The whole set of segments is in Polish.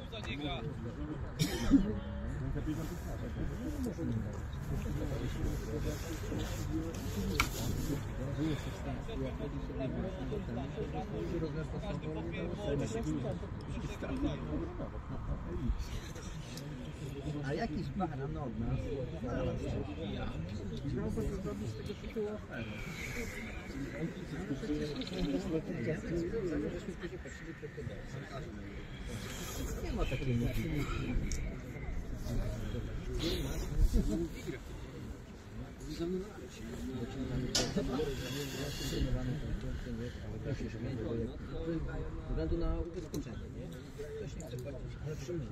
A jakiś banan od nas chciałby zrobić tego tytułu ofertę. Nie ma takiej możliwości. Ze względu na ubezpieczenie, nie? Ktoś nie chce płacić, ale przyjmie.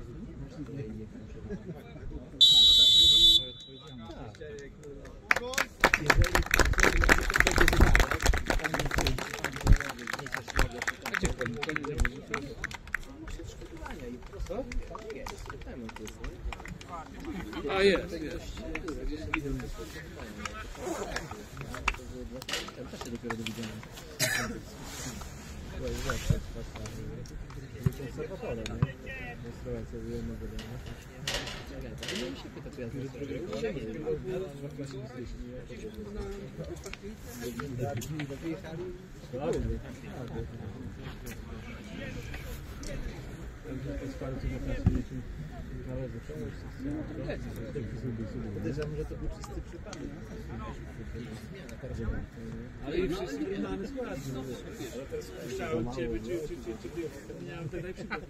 A jest. Też się dopiero dowiedziałem. Konserwatorem, nie? Restauracja wyjemnego domu. Nie mi się pyta, co ja podejrzewam, że to był czysty przypadek. Ale i wszyscy mamy skład. Chciałem Ciebie, czy miałem ten najprzykład.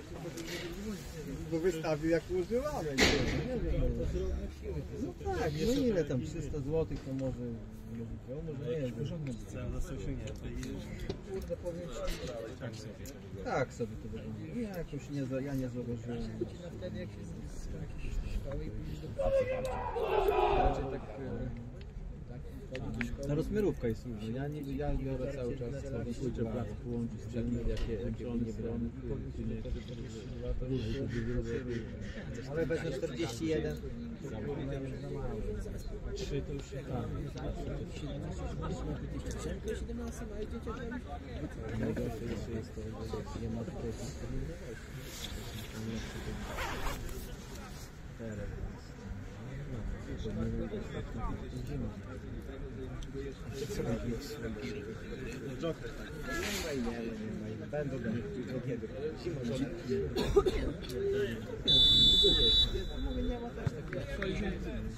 Bo wystawił jak używamy. Nie wiem, no tak, no ile tam 300 zł to może nie jest. Porządnie został osiągnięty. Kurde, powiem Ci. Tak sobie to wygląda. Ja jakoś nie zauważyłem. Wtedy jak się z jakiejś szkoły i pójdziesz do pracy. Raczej tak... Na rozmiarówka jest różna. Ja biorę cały czas swój plac połączyć z czym jakie nie brałem. Ale wezmę 41. 3 to już nie tak. 17 małe dzieciaki. Najgorsze jeszcze jest to, że nie ma tutaj teraz. Joker, tak. Nie, będą do drugiego. Nie ma też takiego.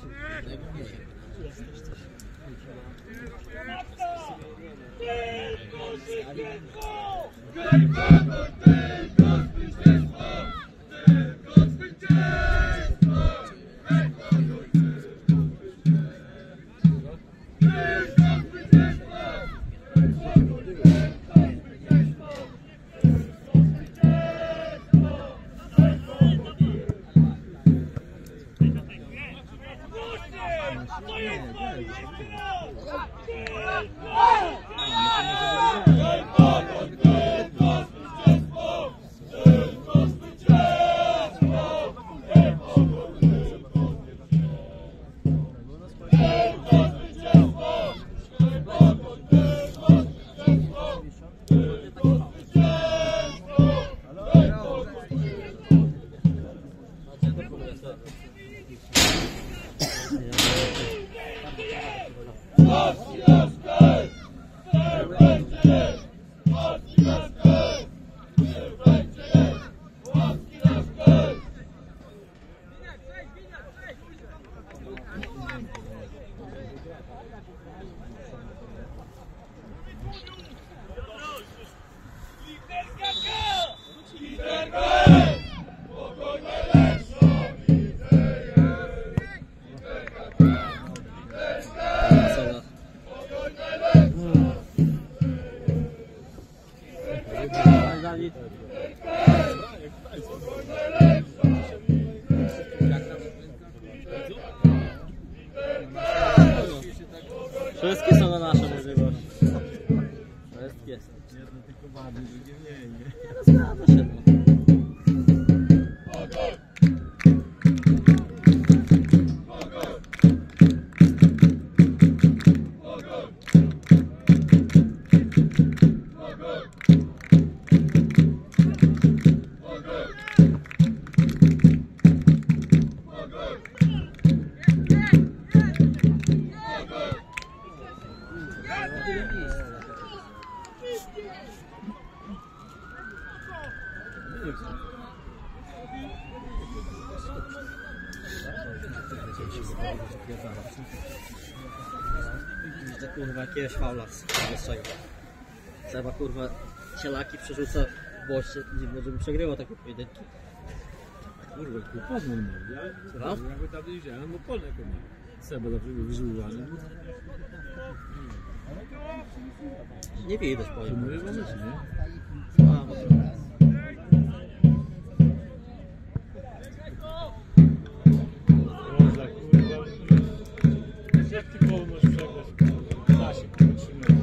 Wszystkie są na nasze możliwości. Wszystkie są. Jedno tylko bardziej, drugie mniej, nie? Zgadza się. nie chcę. Widzę kurwa jakiegoś faula z wyższego. Trzeba kurwa cielaki przerzuca w boście, żeby przegrywał takie pojedynki. Kurwa, tu pozwól mam. Słucham? Ja go tam nie widziałem, bo polne kurwa. Seba zawsze był wyżyłowany. Nie widać To powiem. mówię, bo myśl, nie? A, bo to... Roza, kurwa. Jak ty koło możesz przegrać? Da się, kurwa, 3 metry.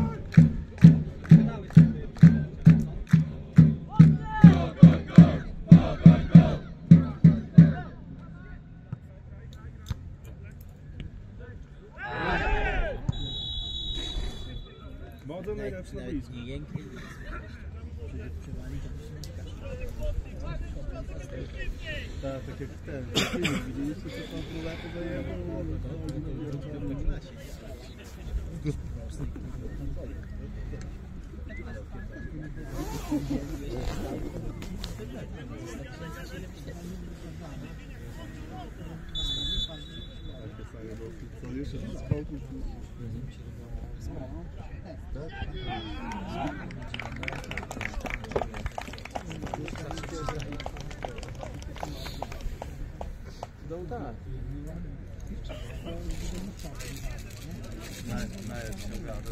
Modo najlepszy na boisku. Nie jęknie. Tak, tak jak ten. Widzieliście co tam królety zajebał? Co jeszcze z skoków? No tak. Nawet się ogląda.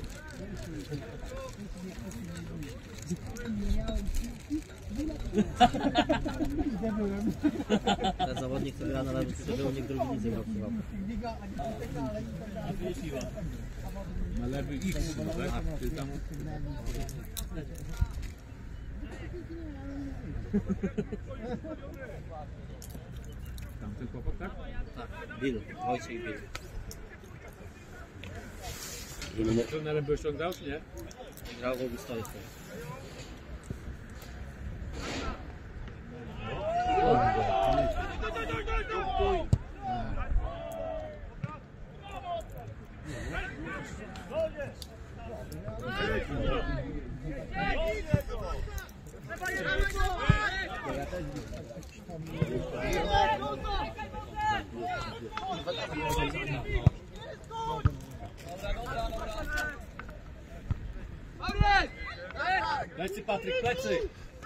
Ten zawodnik, który gra na lewym skrzydle, nikt drugi nic nie grał przy wapnie. Na lewy X, tak? Ty tam... Tamten chłopak, tak? Tak, Bill, Wojciech Bill. Trenerem by ściągał, czy nie? Grał w Augustolicy. Plecy, Patryk, plecy!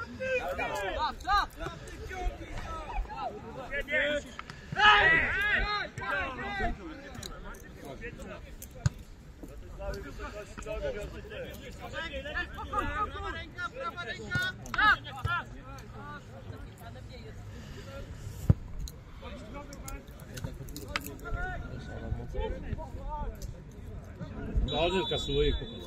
Dobrze, kasuje, chłopak.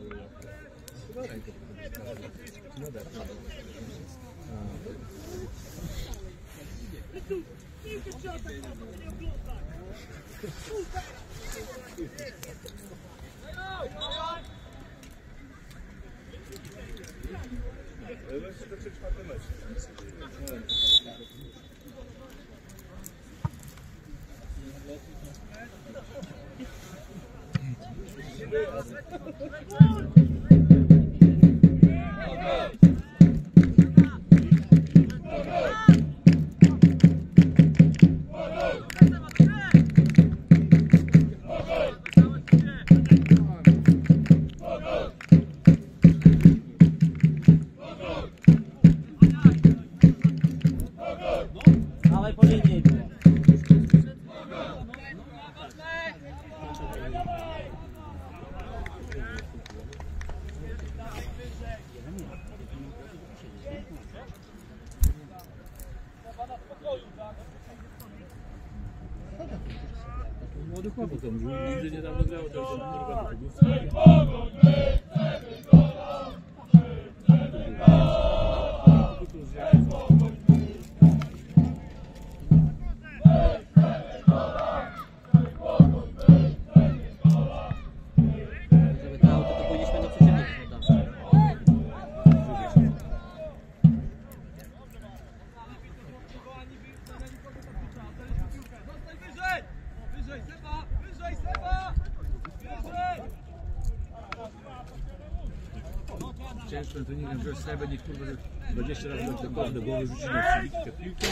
Dawaj po linii. Młody chłopak, to nigdy niedawno grał, to jest kurwa. Żeby to auto to powinniśmy do przeciwników oddać. Wyżej, Seba! Wyżej, Seba! Wyżej! wiesz, na treningiem, że sobie będzie kurwa 20 razy do głowy rzucić na przybitkę piłkę.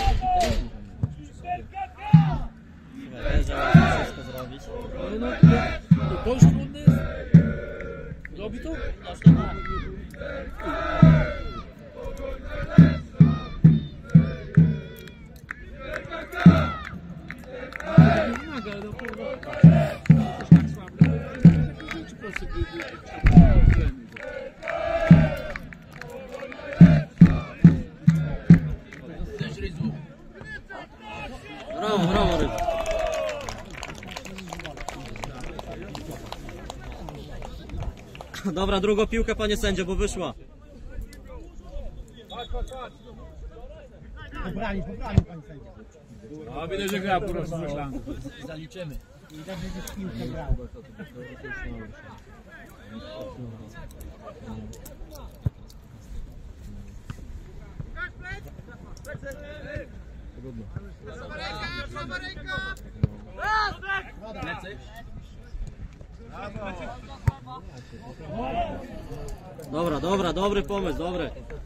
Wiesz, że można wszystko zrobić. No, to już trudny jest. Robi to? Jasne, tak. Nie wymaga, ale no kurwa. Też tak słabo. Czy po prostu Brawo, brawo, Ryb. Dobra, drugą piłkę, panie sędzio, bo wyszła. Pobrali, pani sędzia. No, widać, że gra po prostu z szlanką. Zaliczymy. I tak będziesz piłkę grał. Dobra, dobra, dobry pomysł, dobry.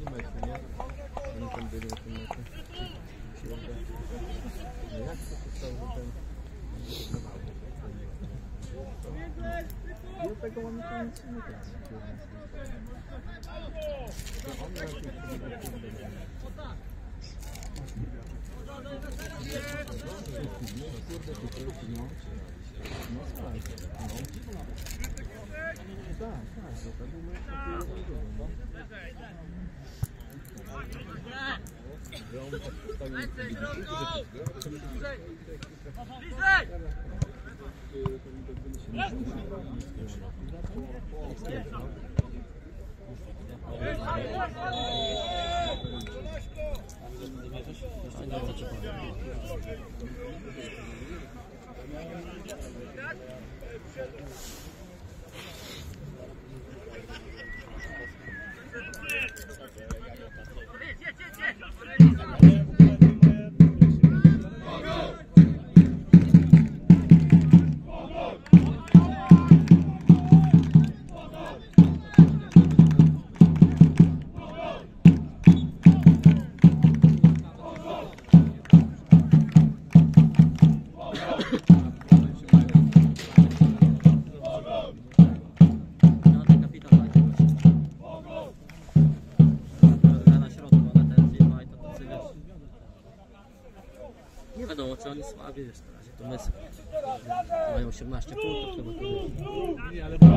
Nie wiadomo, czy oni słabi jest na razie, to my mają 18 punktów chyba. Nie, ale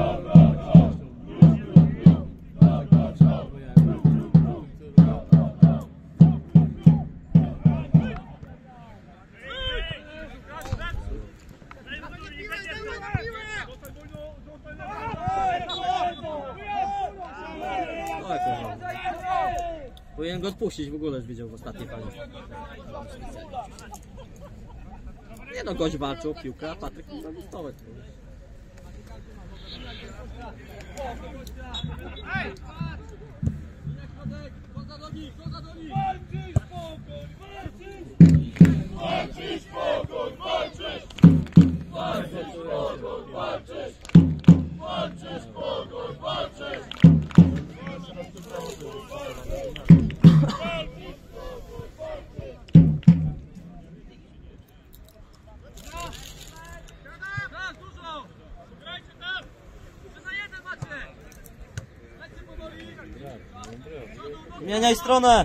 Powinien go odpuścić, w ogóle już widział w ostatniej fali. Nie no, gość walczył o piłkę, a Patryk nie robi stołek. Zmieniaj stronę!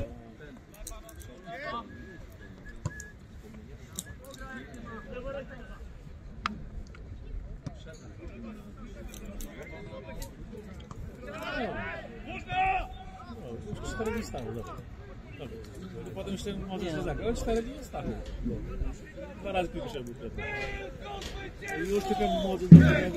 Cztery dni stały, dobra. Potem jeszcze może się zagrać, ale 4 dni nie stały. 2 razy piłkę się był. Już tylko młody do tego.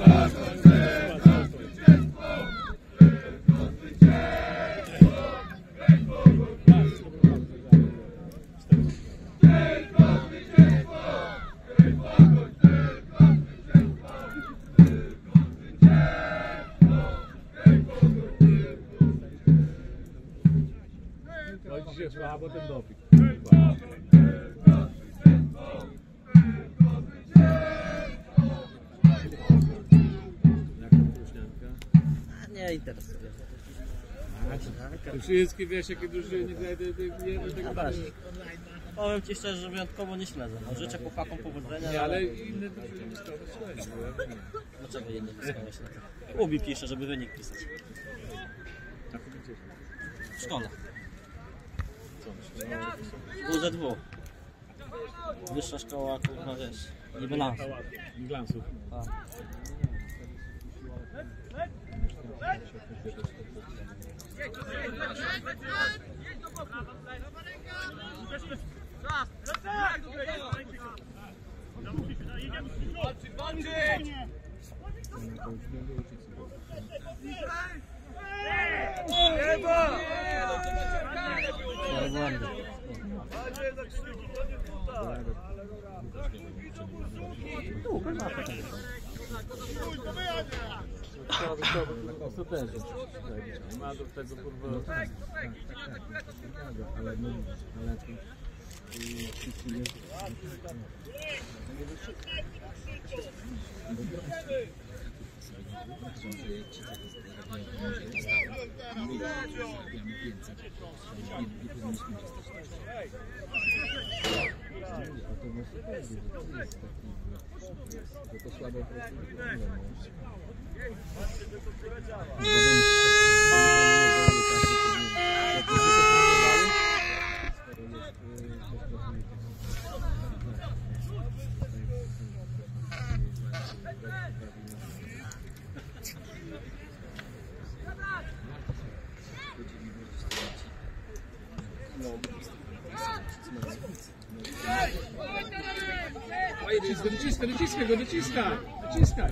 No dzisiaj trzeba, a potem dopik. Nie interesuje. Te wszystkie, wiesz, jakie drużyny, tego Też. Powiem Ci szczerze, że wyjątkowo nie śledzę. No, życzę chłopakom powodzenia. Nie, ale inne drużyny nie śledzą. Dlaczego inne nie śledzę? Ubi pisze, żeby wynik pisać. W szkole. WZW. Wyższa szkoła, kurwa, wiesz, niby lansu. Glansów. Tak. To też jest. Ma do tego kurwa. Ale to słabo Dociskaj.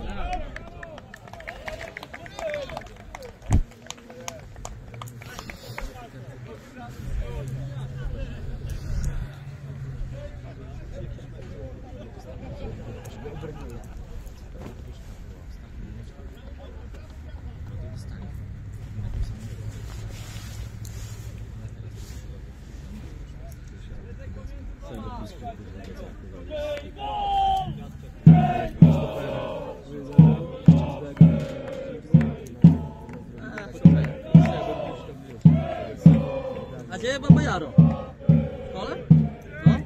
A gdzie Baba Jaro? W szkole? No?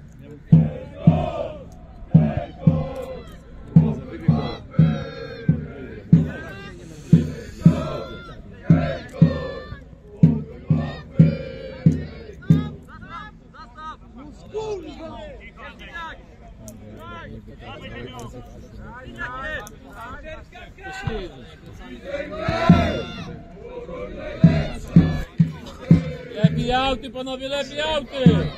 Lepiej auty, panowie, lepiej auty!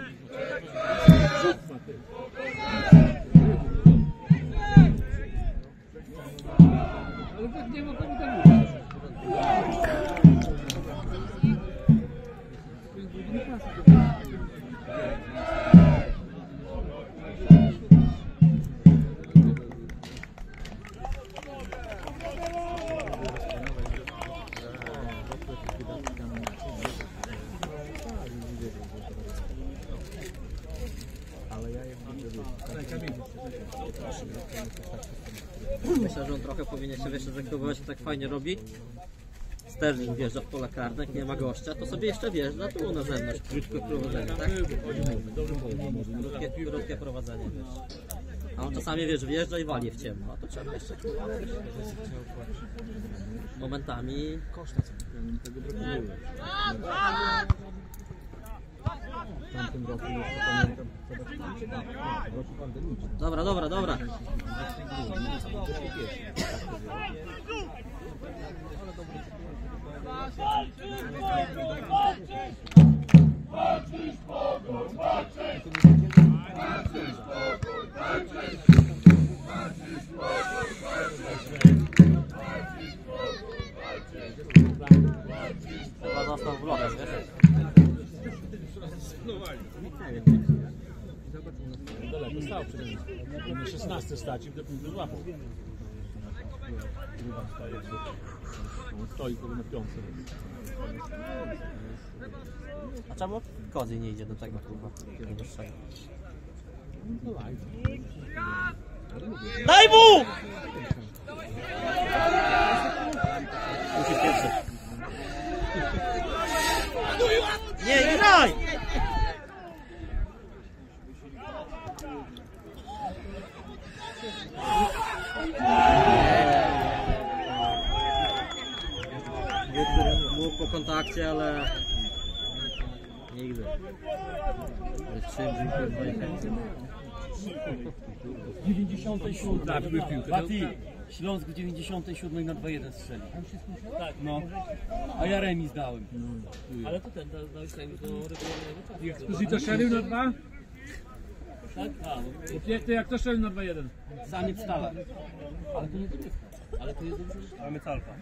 Ale tak nie ma komu tam mówić. Myślę, że on trochę powinien się, wiesz, że kogoś tak fajnie robi. Sterling wjeżdża w pole karne, jak nie ma gościa, to sobie jeszcze wjeżdża tu na zewnątrz, krótkie prowadzenie, tak? Krótkie prowadzenie, wiesz. A on czasami, wiesz, wjeżdża i wali w ciemno, a to trzeba jeszcze momentami. w tamtym roku jeszcze pamiętam, w roku pandemicznym. Dobra. Chyba został w lodach, wiesz? Daleko stał przede mną. Na 16 stać i do punktu złapał. On stoi tylko na piątce. A czemu Kozy nie idzie do tego kurwa? Daj mu! Musisz pierwszy. Nie graj! Było po kontakcie, ale nigdy. Wytrzymał kurwa i chętnie. 97. Tak, były piłkę. Mati, Śląsk w 97 na 2-1 strzelił. Tak, No. A ja remis dałem. ale to ten dałeś remis do regularnego czasu. I Exposito strzelił na 2? Tak? A, no, Ty jak to strzelił na 2-1? Samiec stala. Ale to nie dogrywka. ale to jest dobrze, że Samiec alfa.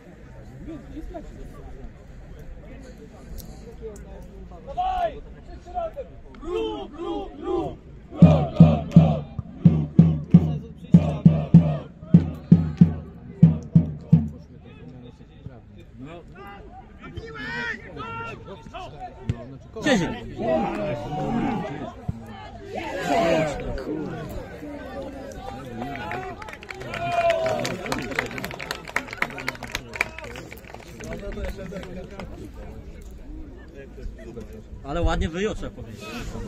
Ciezie! Ale ładnie wyjął, trzeba powiedzieć.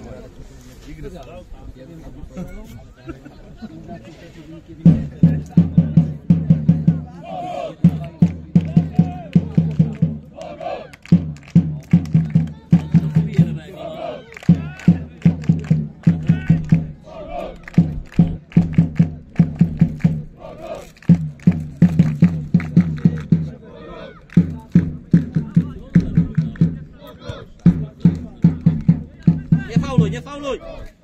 Nie fauluj, nie fauluj!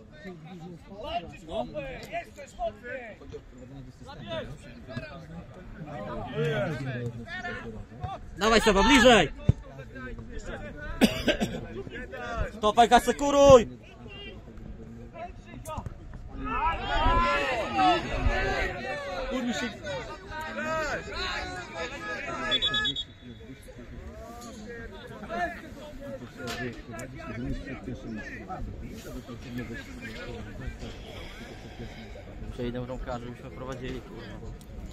Dawaj Seba, bliżej! Stopaj, asekuruj! Przejdę bramkarzy, byśmy prowadzili, kurwa.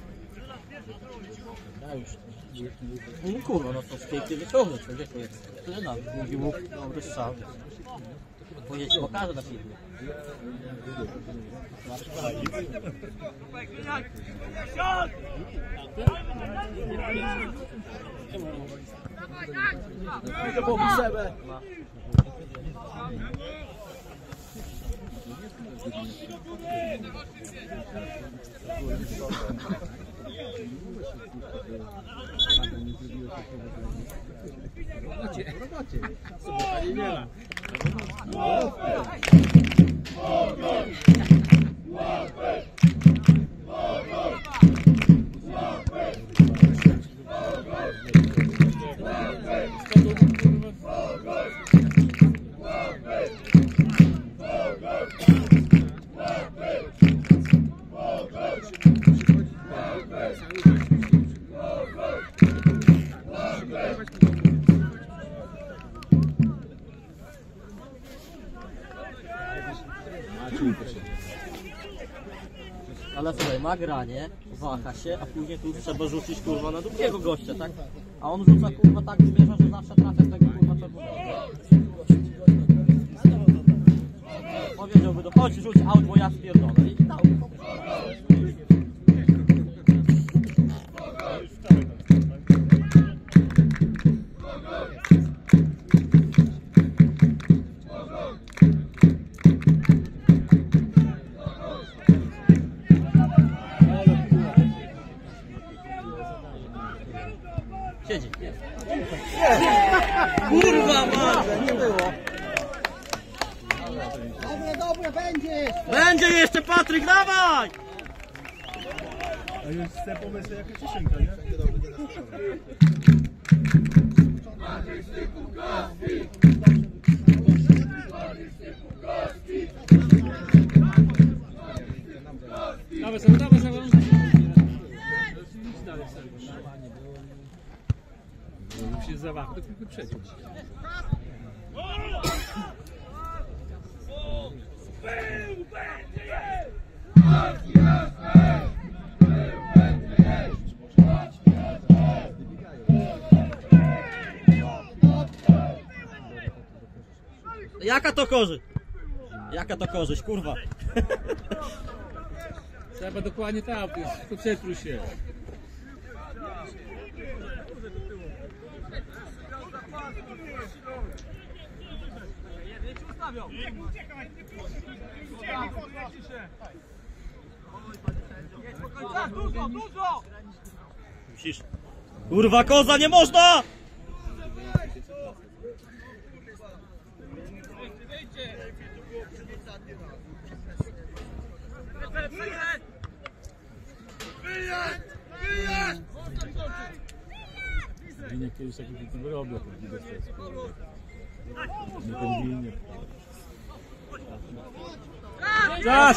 No kurwa, no to z pięknie wyciągnąć, człowieku jest. Tyle nawet, drugi łuk, dobry strzał. Powiedzieć, pokażę na filmie. Ale słuchaj, ma granie, waha się, a później tu trzeba rzucić kurwa na drugiego gościa, tak? A on rzuca kurwa tak zmierza, że zawsze trafia w tego kurwa czerwonego. Powiedziałby do chodź, rzuć aut, bo ja spierdolę i dał. Siedzi. Kurwa ma! Nie było. Dobre, będzie! Będzie jeszcze Patryk, dawaj! A już chcę pomysł jaka cieszynka, nie? dawaj sobie, dawaj sobie. Nic dalej sobie. Bo się zawahał, to tylko przeciął. Jaka to korzyść? Jaka to korzyść, kurwa? Trzeba dokładnie tam, koncentruj się. Musisz. Kurwa, koza, nie można! Winie kiedyś taki film robił, taki bezpieczny. Nie ten winie. Czas!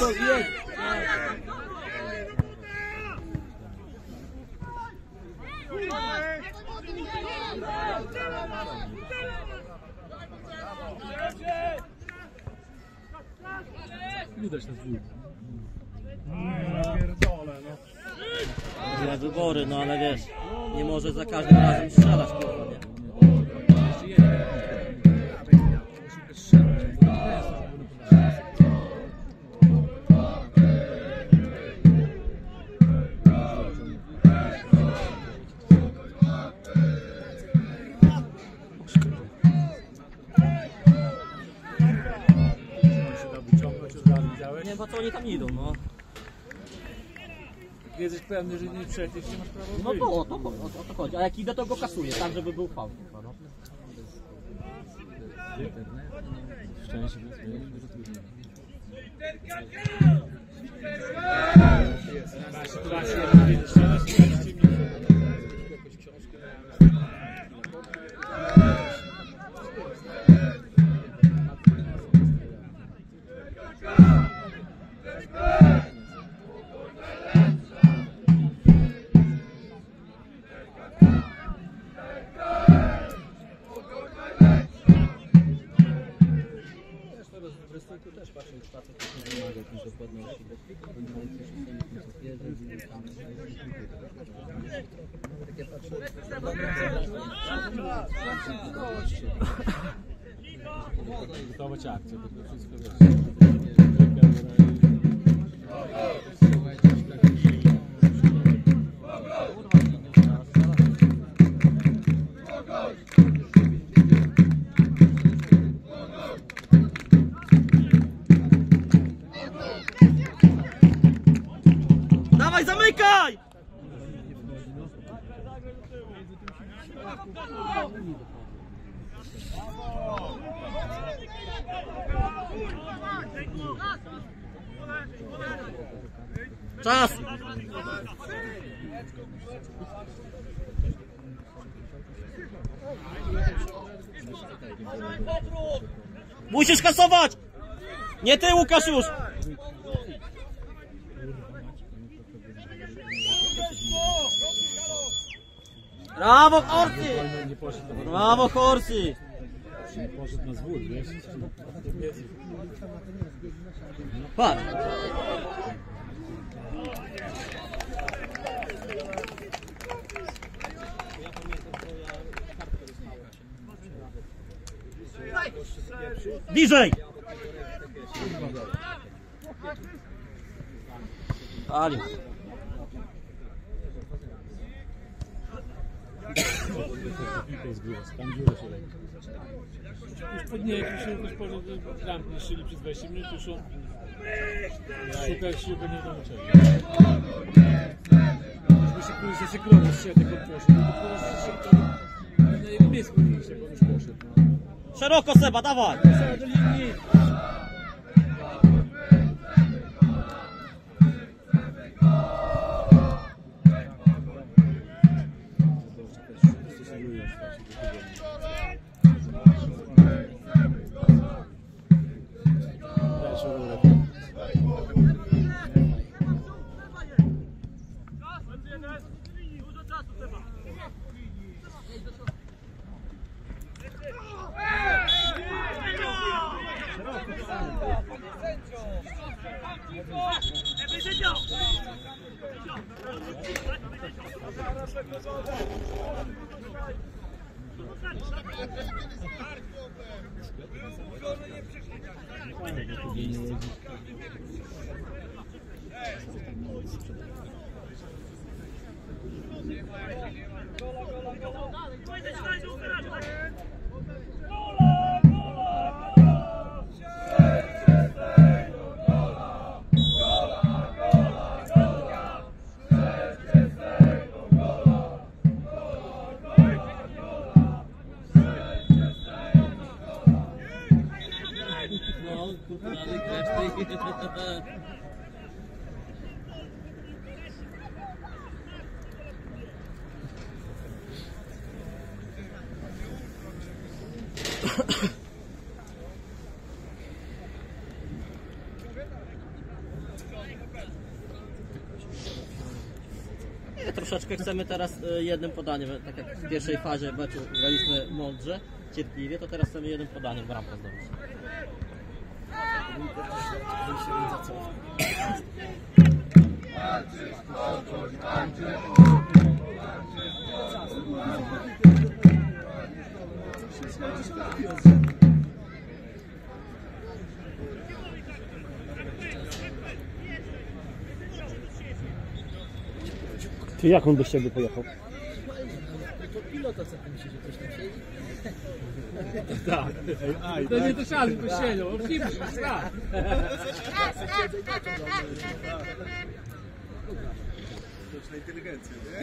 Widać na dwóch. Pierdolę, no. Ja wybory, no ale wiesz, nie może za każdym razem strzelać, kurwa, nie? Jeszcze jeden. Musi też strzelać. Nie wiem, po co oni tam idą, no. Jak jesteś pewny, że nie przejdziesz, nie masz prawa No wyjść. to, o to chodzi. A jak idę, to go kasuję, tak żeby był faul, kurwa, no. Szczęście bez mnie. W wrestlingu też patrzę, czwartek nie wymaga jakiejś dokładności. Tak ja patrzę. Gotować akcję, to wszystko wiesz. Dawaj, zamykaj! Czas! Musisz kasować! Nie ty, Łukasz, już! Brawo, Horsy! Nie poszedł na Brawo, Horsy! nie poszedł na zwór, wiesz? Patrz! Bliżej! Palił. Tam dziurę się robi. Już podnieśli się, już trampnie szyli przez 20 minut, już on szuka nie wiadomo czego. Żeby się pójść zasykrować, jak on poszedł, to teraz się na jego miejscu nie jak on już poszedł. Szeroko, Seba, dawaj! Całe do linii. Wygląda Troszeczkę chcemy teraz jednym podaniem, tak jak w pierwszej fazie meczu graliśmy mądrze, cierpliwie, to teraz chcemy jednym podaniem bramkę zdobyć. Ty jak on by z ciebie pojechał? Tak. To nie to czas, by siedział, obciwszy, tak. Sztuczna inteligencja, nie?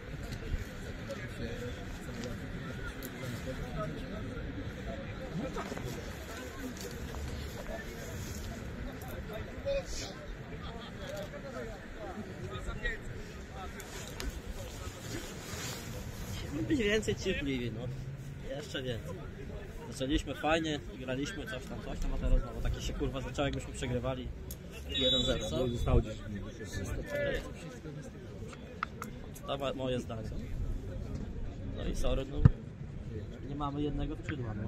Być więcej cierpliwi, no. Jeszcze więcej. Zaczęliśmy fajnie, graliśmy coś tam, a teraz znowu takie się kurwa zaczęło, jakbyśmy przegrywali 1-0, co? Zostało 10 minut. To moje zdanie. No i sorry, no. Nie mamy jednego skrzydła, no.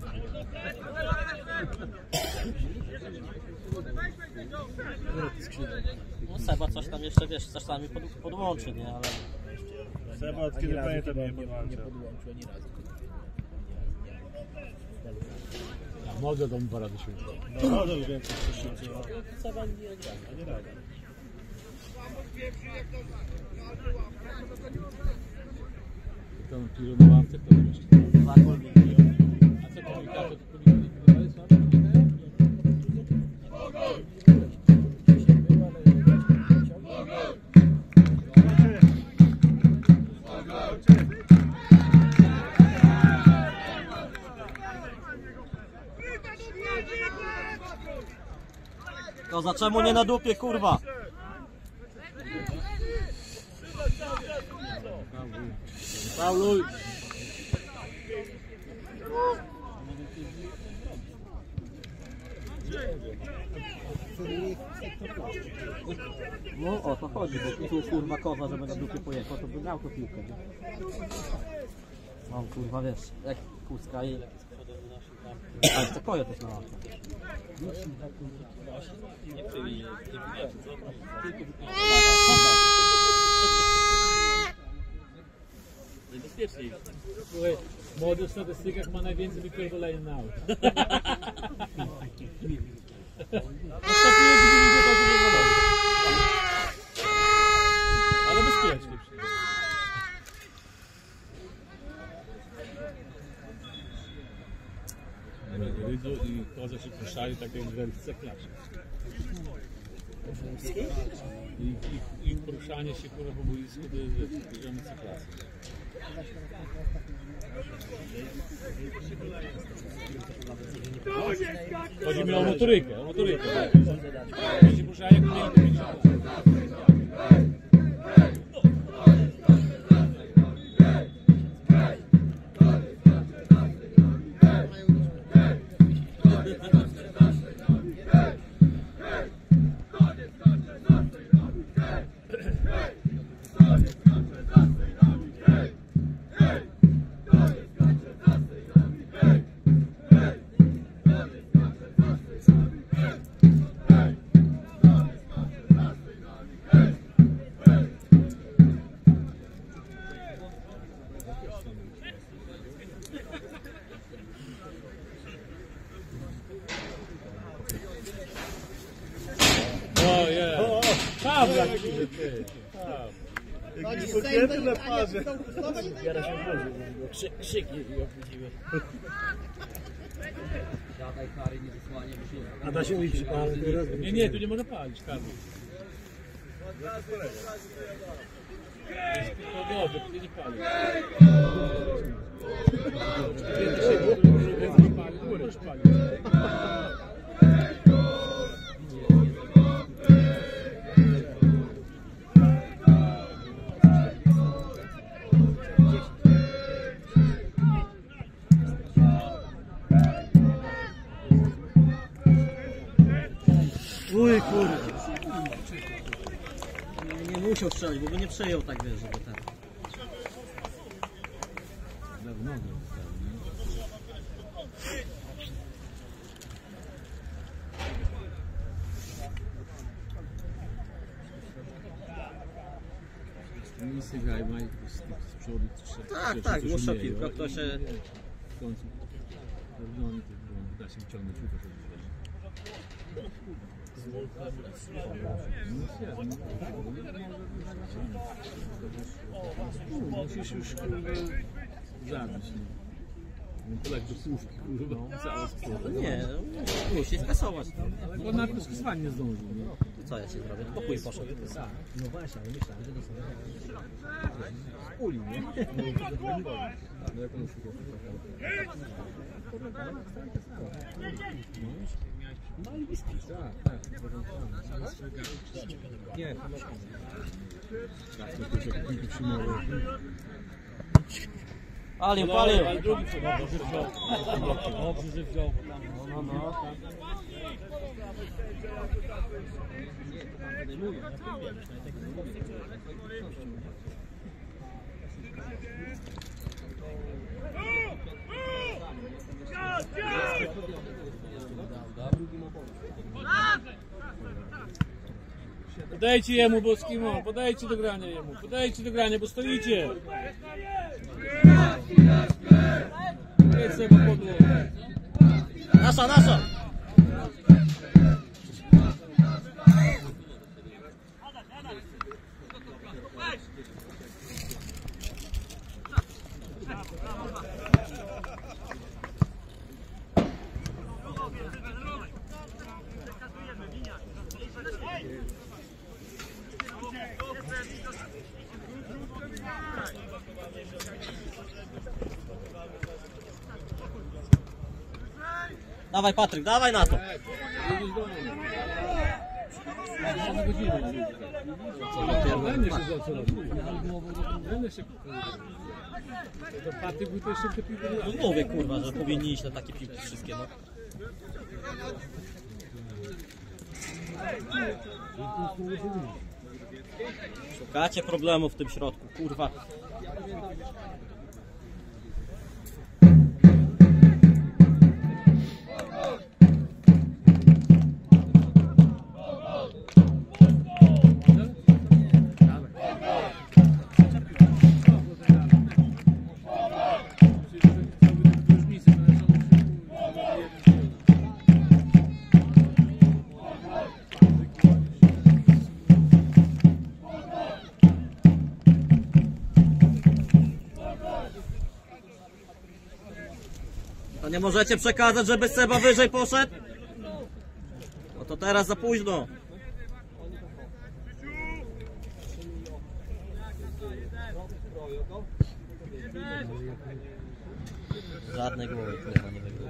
No Seba coś tam jeszcze, wiesz, czasami podłączy, nie, ale... Seba od kiedy pamiętam nie podłączył ani razu. Mogę do 2 razy się uda. No może więcej się Seba nie gra. nie rada. Tam pilnowałem tylko jeszcze. Dwa golki. A co komunikaty publikowali sami? To za czemu nie na dupie, kurwa? Pauluj! No o to chodzi, bo tu kurwa koza, żeby na dupie pojechał, to by miał to piłkę, nie? Mam kurwa, wiesz, jak kuska i... A jeszcze kojo też na łapę. Najbezpieczniej. Słuchaj, młody w statystykach ma najwięcej wypierdolenia na aut. Ale bezpiecznie. Rydzu i koza się puszczali tak jak w wersji klaszy. I poruszanie się kurwa po boisku to jest poziomy C-klasy. Chodzi mi o motorykę, Jeśli poruszają, jak nie Dobra, ty. Jakiś pokręty na parze. Zbiera się w wodzie, krzyki i obudziły. Zadaj kary, nie wysłanie, bo się... A da się liczyć, ale teraz... Nie, tu nie można palić, Karol. To dobrze, tu nie pali. Kiedy się nie pali, to możesz palić. Uj, kurde. Nie musiał strzelić, bo by nie przejął tak, wiesz, żeby ten. Nie sygraj, maj z przodu. Tak, dłuższa piłka, to się... W końcu. Robiony, to da się wyciągnąć piłkę. Musisz już zabić. Polak do słówki, kurwa, cała skrzydła. Nie, musi skasować. Ale go na skasowanie nie zdążył. To co ja ci zrobię? Pokój poszedł. No właśnie, ale myślałem, że to są... Uli, nie? No jak on szukał? No i bliski. Tak. Nie, to masz Palił. Ale drugi trzeba, dobrze wziął. Dobrze, że wziął. No. Podajcie jemu, Boskimo, podajcie do grania, bo stoicie. Jedź sobie po podłogę. Nasza! Dawaj Patryk, dawaj na to! Do party był to jeszcze te piłki. No mówię kurwa, że powinni iść na takie piłki wszystkie, no. Szukacie problemu w tym środku, kurwa. To nie możecie przekazać, żeby Seba wyżej poszedł? No to teraz za późno. Żadnej głowy chyba nie wygrał.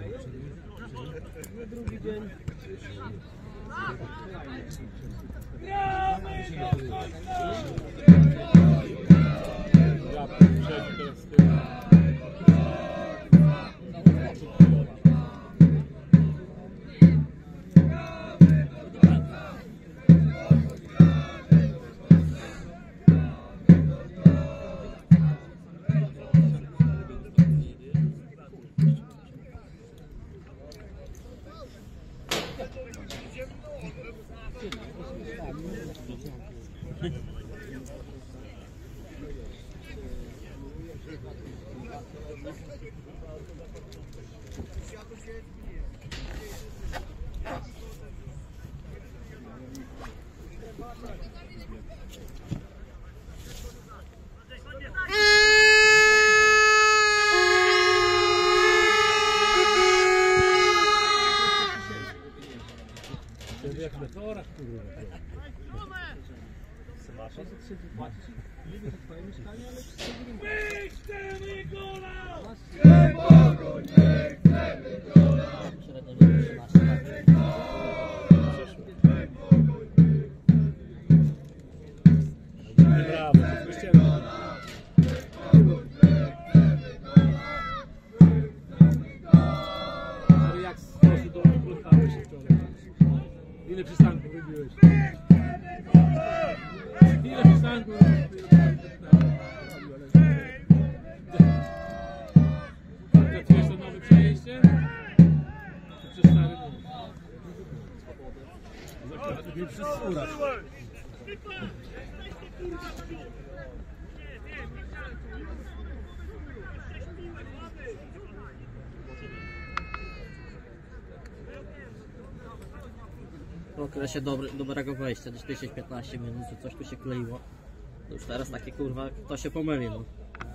Wtedy jak na torach, kurwa. Średnio nie 13 lat. Brawo, kościelny. Ale jak z koszy do odpłynąłeś się wczoraj? Ile przystanków robiłeś? Ile przystanków robiłeś? Pracujesz to nowe przejście? Czy przez stary nóż? Zakładnie przez uraz. W okresie dobrego wejścia, gdzieś 10-15 minut, czy coś tu się kleiło. To już teraz takie kurwa, kto się pomyli, no.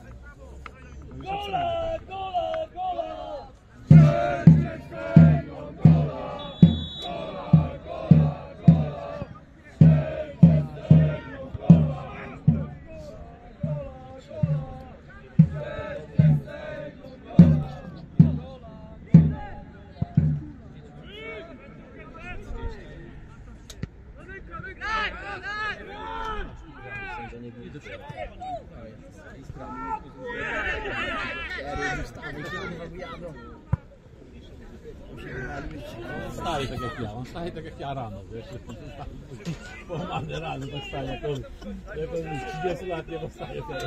Staje tak jak ja, on staje tak jak ja rano, wiesz, połamany rano tak staje, jak on 30 lat nie dostaje teraz.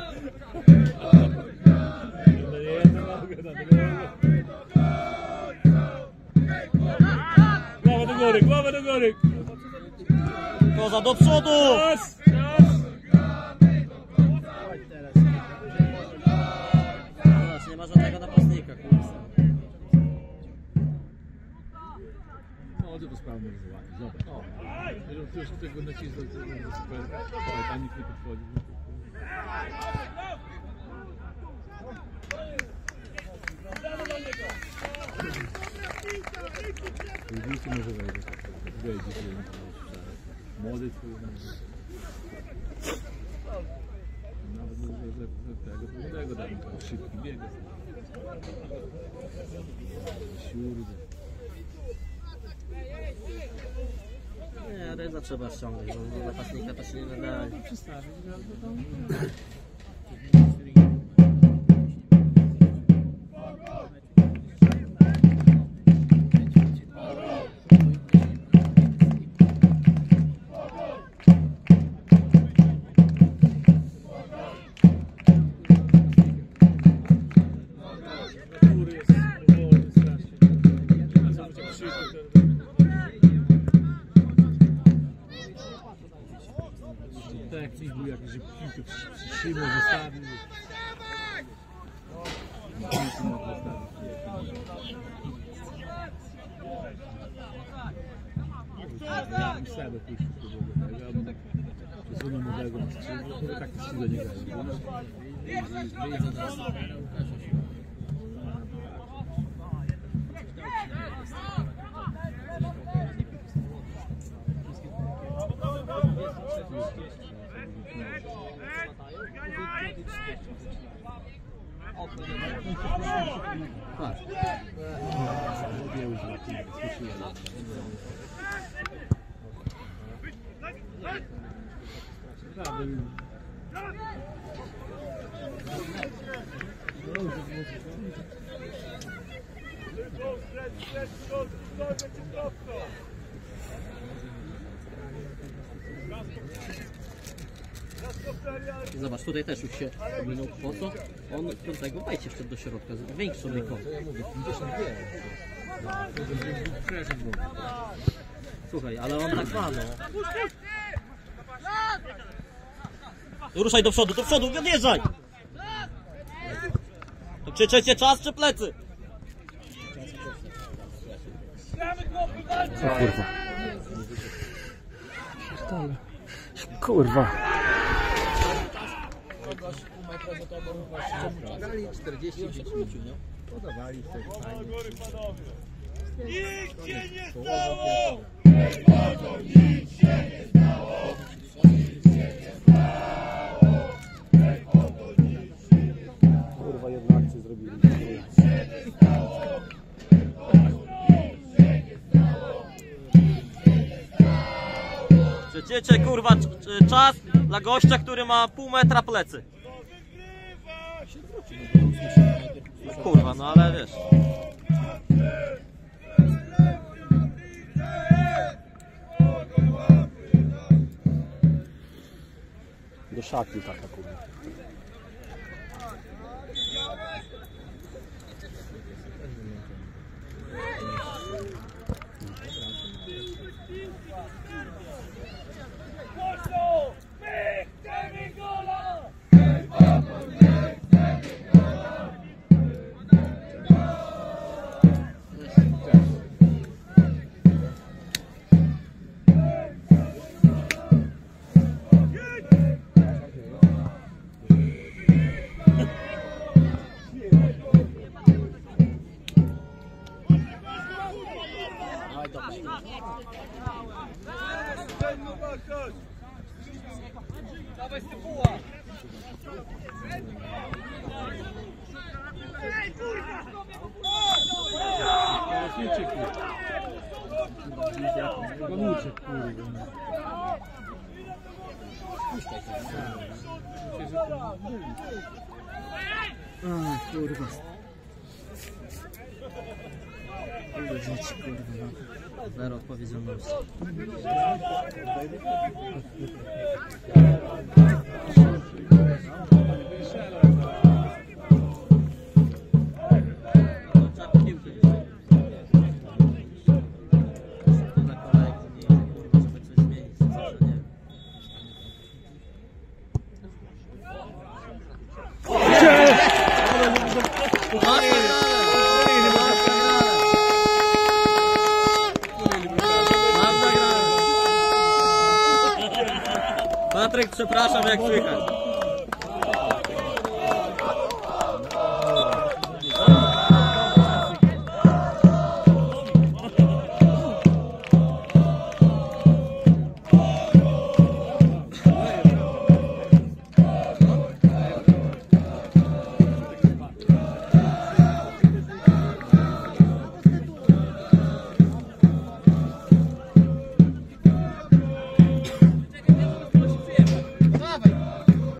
No nie jedną nogę na drugą. Głowę do góry! Koza do przodu! Czas! Teraz nie ma żadnego napastnika, kurwa. Może to sprawnie wyzwanie, zobacz. Jeżeli ktoś tego nacisnął, to będzie super. Tam nikt nie podchodzi. Widzicie, może wejdzie się. Młody twój. Nawet że tego dam szybki bieg. Siurdy. Nie, rydza trzeba ściągnąć, bo napastnika to się nie nadaje. Przestawić, tak jak ci był jakiś, że piłkę przytrzymał, zostawił. Sobie puścił tego, przesunął młodego na skrzydło, to tak skrzydło nie grają. Tak. I zobacz, tutaj też już się minął po co? On do tego wejście wszedł do środka, z większą ręką. Słuchaj, ale on tak ma, no. Ruszaj do przodu, odjeżdżaj! Krzyczecie czas czy plecy? Kurwa. Kurwa. Dali 45 minut, no. Podawali wtedy fajnie. Nigdzie nie stało! Przecież kurwa czas dla gościa, który ma pół metra plecy. Kurwa, no ale wiesz. Do szatni taka kurwa. Kurwa. Ile dzieci, kurwa. Zero odpowiedzialności. Patryk, przepraszam, jak słychać.